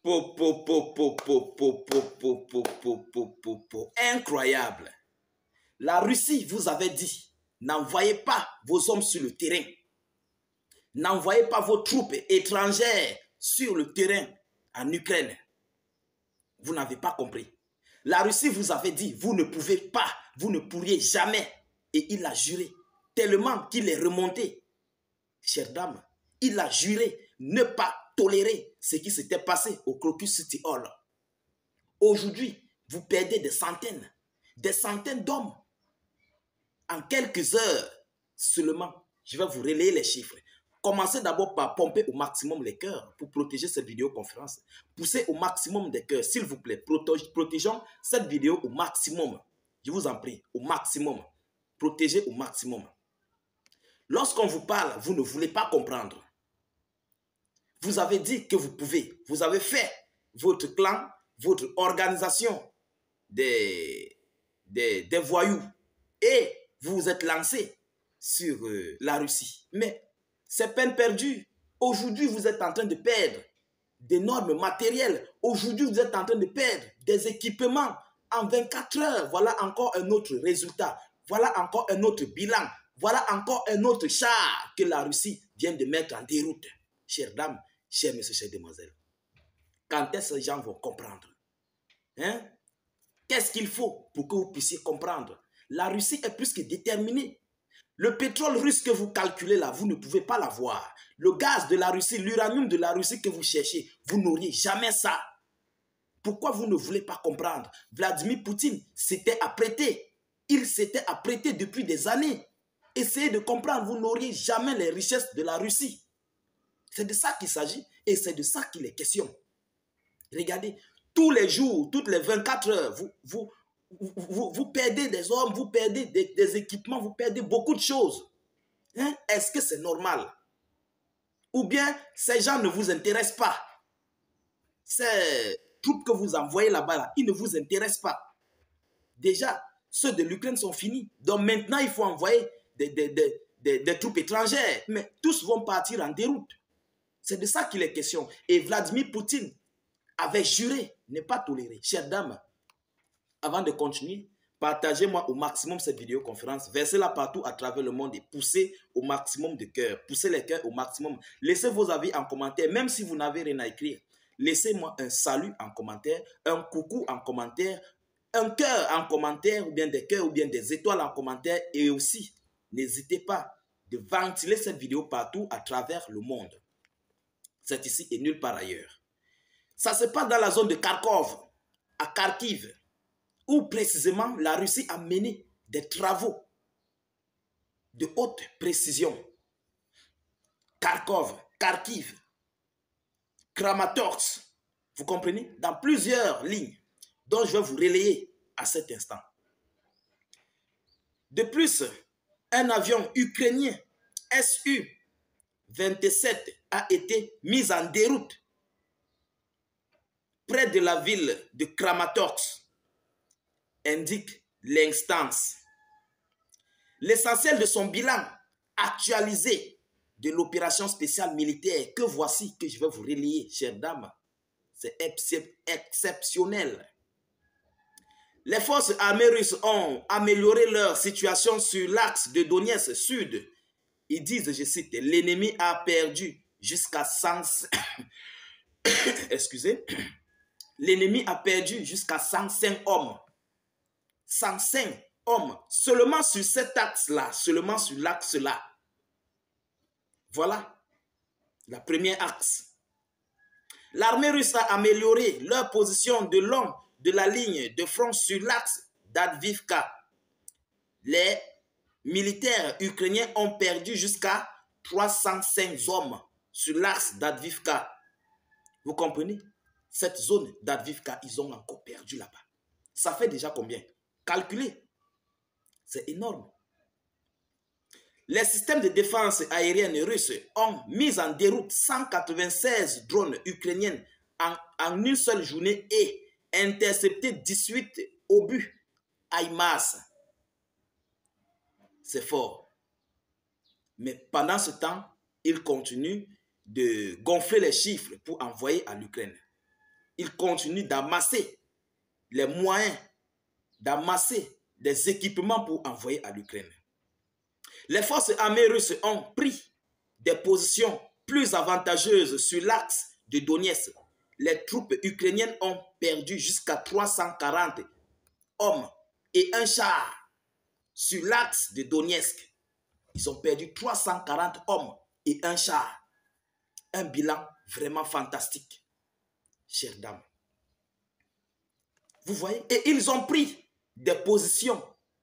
Incroyable. La Russie vous avait dit, n'envoyez pas vos hommes sur le terrain. N'envoyez pas vos troupes étrangères sur le terrain en Ukraine. Vous n'avez pas compris. La Russie vous avait dit, vous ne pouvez pas, vous ne pourriez jamais. Et il a juré, tellement qu'il est remonté. Chère dame, il a juré ne pas tolérer ce qui s'était passé au Crocus City Hall. Aujourd'hui, vous perdez des centaines d'hommes. En quelques heures seulement, je vais vous relayer les chiffres. Commencez d'abord par pomper au maximum les cœurs pour protéger cette vidéoconférence. Poussez au maximum des cœurs, s'il vous plaît. Protégeons cette vidéo au maximum. Je vous en prie, au maximum. Protégez au maximum. Lorsqu'on vous parle, vous ne voulez pas comprendre. Vous avez dit que vous pouvez. Vous avez fait votre clan, votre organisation des voyous. Et vous vous êtes lancé sur la Russie. Mais c'est peine perdue. Aujourd'hui, vous êtes en train de perdre d'énormes matériels. Aujourd'hui, vous êtes en train de perdre des équipements en 24 heures. Voilà encore un autre résultat. Voilà encore un autre bilan. Voilà encore un autre char que la Russie vient de mettre en déroute. Chères dames, chers messieurs, chères demoiselles, quand est-ce que ces gens vont comprendre? Hein? Qu'est-ce qu'il faut pour que vous puissiez comprendre? La Russie est plus que déterminée. Le pétrole russe que vous calculez là, vous ne pouvez pas l'avoir. Le gaz de la Russie, l'uranium de la Russie que vous cherchez, vous n'auriez jamais ça. Pourquoi vous ne voulez pas comprendre? Vladimir Poutine s'était apprêté. Il s'était apprêté depuis des années. Essayez de comprendre, vous n'auriez jamais les richesses de la Russie. C'est de ça qu'il s'agit et c'est de ça qu'il est question. Regardez, tous les jours, toutes les 24 heures, vous perdez des hommes, vous perdez des équipements, vous perdez beaucoup de choses. Hein? Est-ce que c'est normal? Ou bien ces gens ne vous intéressent pas? Ces troupes que vous envoyez là-bas, là, ils ne vous intéressent pas. Déjà, ceux de l'Ukraine sont finis. Donc maintenant, il faut envoyer des troupes étrangères. Mais tous vont partir en déroute. C'est de ça qu'il est question. Et Vladimir Poutine avait juré ne pas tolérer. Chères dames, avant de continuer, partagez-moi au maximum cette vidéoconférence. Versez-la partout à travers le monde et poussez au maximum de cœurs. Poussez les cœurs au maximum. Laissez vos avis en commentaire, même si vous n'avez rien à écrire. Laissez-moi un salut en commentaire, un coucou en commentaire, un cœur en commentaire, ou bien des cœurs, ou bien des étoiles en commentaire. Et aussi, n'hésitez pas de ventiler cette vidéo partout à travers le monde. C'est ici et nulle part ailleurs. Ça se passe dans la zone de Kharkov, à Kharkiv, où précisément la Russie a mené des travaux de haute précision. Kharkov, Kharkiv, Kramatorsk, vous comprenez? Dans plusieurs lignes dont je vais vous relayer à cet instant. De plus, un avion ukrainien Su-27 a été mis en déroute près de la ville de Kramatorsk, indique l'instance. L'essentiel de son bilan actualisé de l'opération spéciale militaire que voici, que je vais vous relayer, chères dames, c'est exceptionnel. Les forces armées russes ont amélioré leur situation sur l'axe de Donetsk Sud. Ils disent, je cite, l'ennemi a perdu jusqu'à 100... Excusez. L'ennemi a perdu jusqu'à 105 hommes. 105 hommes. Seulement sur cet axe-là. Seulement sur l'axe-là. Voilà. La première axe. L'armée russe a amélioré leur position de long de la ligne de front sur l'axe d'Advivka. Les militaires ukrainiens ont perdu jusqu'à 305 hommes sur l'axe d'Advivka. Vous comprenez? Cette zone d'Advivka, ils ont encore perdu là-bas. Ça fait déjà combien? Calculez. C'est énorme. Les systèmes de défense aérienne russes ont mis en déroute 196 drones ukrainiens en une seule journée et intercepté 18 obus HIMARS. C'est fort. Mais pendant ce temps, ils continuent de gonfler les chiffres pour envoyer à l'Ukraine. ils continuent d'amasser les moyens, d'amasser des équipements pour envoyer à l'Ukraine. Les forces armées russes ont pris des positions plus avantageuses sur l'axe de Donetsk. Les troupes ukrainiennes ont perdu jusqu'à 340 hommes et un char sur l'axe de Donetsk. Ils ont perdu 340 hommes et un char. Un bilan vraiment fantastique, chères dames. Vous voyez? Et ils ont pris des positions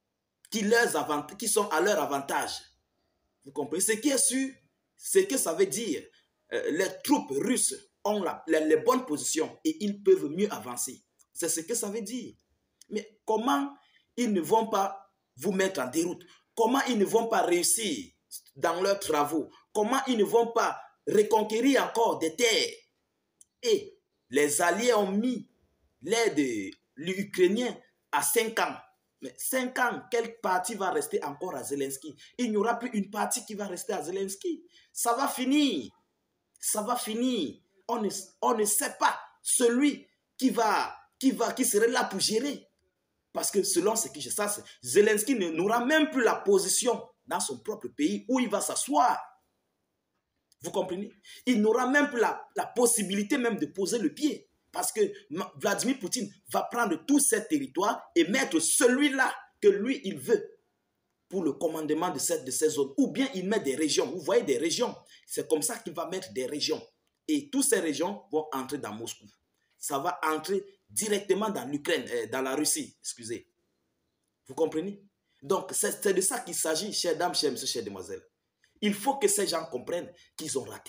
qui sont à leur avantage. Vous comprenez? Ce qui est sûr, ce que ça veut dire, les troupes russes ont les bonnes positions et ils peuvent mieux avancer. C'est ce que ça veut dire. Mais comment ils ne vont pas vous mettre en déroute? Comment ils ne vont pas réussir dans leurs travaux? Comment ils ne vont pas reconquérir encore des terres? Et les Alliés ont mis l'aide ukrainienne à 5 ans. Mais 5 ans, quelle partie va rester encore à Zelensky? Il n'y aura plus une partie qui va rester à Zelensky. Ça va finir. Ça va finir. On ne sait pas celui qui serait là pour gérer. Parce que selon ce que je sais, Zelensky n'aura même plus la position dans son propre pays où il va s'asseoir. Vous comprenez? Il n'aura même plus la possibilité même de poser le pied. Parce que Vladimir Poutine va prendre tous ces territoires et mettre celui-là que lui, il veut pour le commandement de ces zones. Ou bien il met des régions. Vous voyez des régions. C'est comme ça qu'il va mettre des régions. Et toutes ces régions vont entrer dans Moscou. Ça va entrer directement dans l'Ukraine, dans la Russie, excusez. Vous comprenez? Donc, c'est de ça qu'il s'agit, chères dames, chers messieurs, chères demoiselles. Il faut que ces gens comprennent qu'ils ont raté.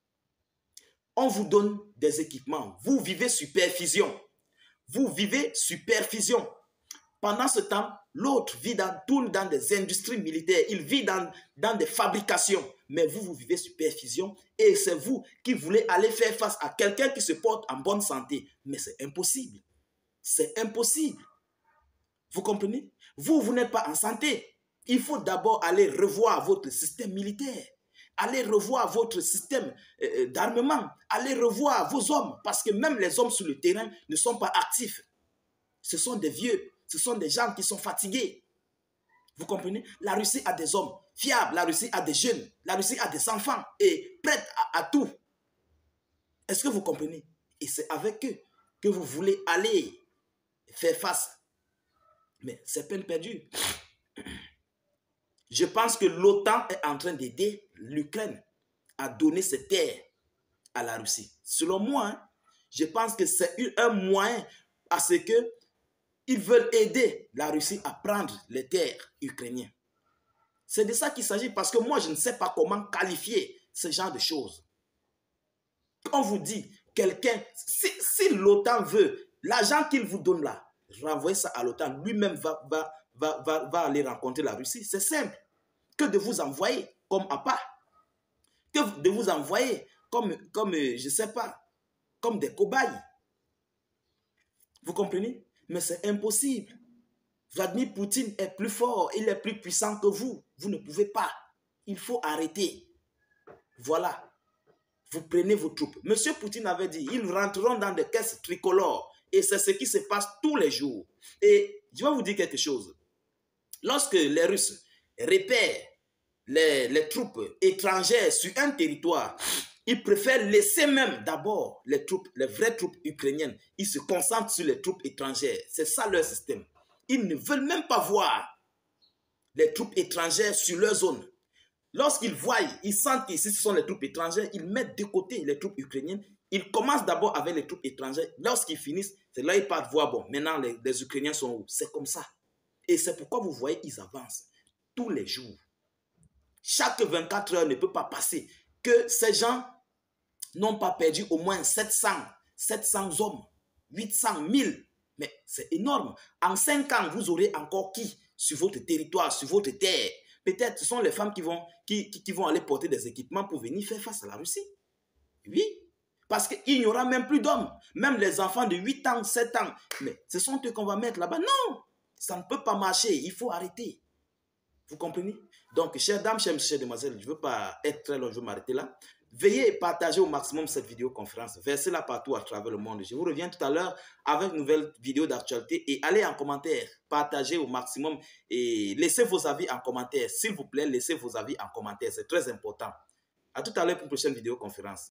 On vous donne des équipements. Vous vivez sur perfusion. Vous vivez sur perfusion. Pendant ce temps, l'autre tourne dans des industries militaires. Il vit dans des fabrications. Mais vous vivez sur perfusion. Et c'est vous qui voulez aller faire face à quelqu'un qui se porte en bonne santé. Mais c'est impossible. C'est impossible. Vous comprenez? Vous n'êtes pas en santé. Il faut d'abord aller revoir votre système militaire. Allez revoir votre système d'armement. Allez revoir vos hommes. Parce que même les hommes sur le terrain ne sont pas actifs. Ce sont des vieux. Ce sont des gens qui sont fatigués. Vous comprenez? La Russie a des hommes fiables. La Russie a des jeunes. La Russie a des enfants. Et prête à tout. Est-ce que vous comprenez? Et c'est avec eux que vous voulez aller faire face. Mais c'est peine perdue. Je pense que l'OTAN est en train d'aider l'Ukraine à donner ses terres à la Russie. Selon moi, hein, je pense que c'est un moyen à ce qu'ils veulent aider la Russie à prendre les terres ukrainiennes. C'est de ça qu'il s'agit parce que moi, je ne sais pas comment qualifier ce genre de choses. On vous dit, quelqu'un, si l'OTAN veut, l'argent qu'il vous donne là, renvoyez ça à l'OTAN, lui-même va aller rencontrer la Russie. C'est simple. Que de vous envoyer comme appât. Que de vous envoyer comme je ne sais pas, comme des cobayes. Vous comprenez? Mais c'est impossible. Vladimir Poutine est plus fort, il est plus puissant que vous. Vous ne pouvez pas. Il faut arrêter. Voilà. Vous prenez vos troupes. Monsieur Poutine avait dit, ils rentreront dans des caisses tricolores. Et c'est ce qui se passe tous les jours. Et je vais vous dire quelque chose. Lorsque les Russes repèrent les troupes étrangères sur un territoire, ils préfèrent laisser même d'abord les vraies troupes ukrainiennes. Ils se concentrent sur les troupes étrangères. C'est ça leur système. Ils ne veulent même pas voir les troupes étrangères sur leur zone. Lorsqu'ils voient, ils sentent qu'ici ce sont les troupes étrangères, ils mettent de côté les troupes ukrainiennes. Ils commencent d'abord avec les troupes étrangères. Lorsqu'ils finissent, c'est là qu'ils partent voir, bon, maintenant les Ukrainiens sont où? C'est comme ça. Et c'est pourquoi vous voyez, ils avancent tous les jours. Chaque 24 heures ne peut pas passer que ces gens n'ont pas perdu au moins 700 hommes, 800, 1000. Mais c'est énorme. En 5 ans, vous aurez encore qui sur votre territoire, sur votre terre? Peut-être ce sont les femmes qui vont aller porter des équipements pour venir faire face à la Russie. Oui, parce qu'il n'y aura même plus d'hommes. Même les enfants de 8 ans, 7 ans. Mais ce sont eux qu'on va mettre là-bas. Non, ça ne peut pas marcher. Il faut arrêter. Vous comprenez? Donc, chères dames, chères demoiselles, je ne veux pas être très long, je vais m'arrêter là. Veuillez et partagez au maximum cette vidéoconférence. Versez-la partout à travers le monde. Je vous reviens tout à l'heure avec une nouvelle vidéo d'actualité et allez en commentaire. Partagez au maximum et laissez vos avis en commentaire. S'il vous plaît, laissez vos avis en commentaire. C'est très important. À tout à l'heure pour une prochaine vidéoconférence.